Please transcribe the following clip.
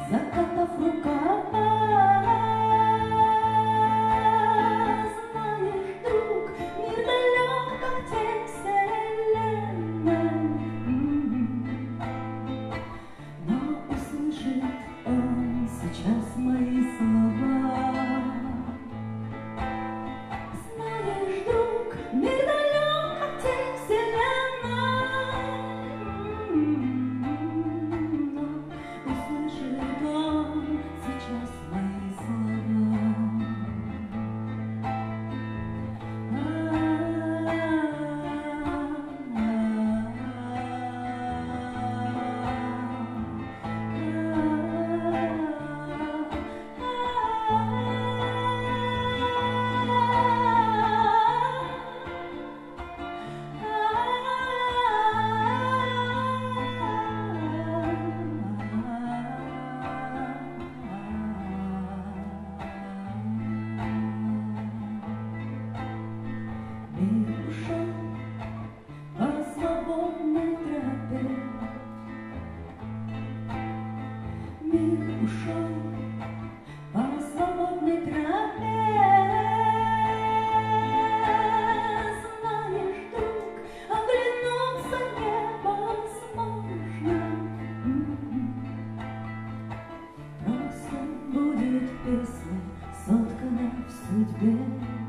закатав рукава. Знаешь, друг, мир далек, как тень вселенной, но услышит он сейчас мои слова. Знаешь, друг, мир далек, как тень вселенной, но услышит он сейчас мои слова. Мир ушел по свободной тропе, мир ушел по свободной тропе. Знаешь, друг, оглянуться невозможно, просто будет песня, сотканная в судьбе.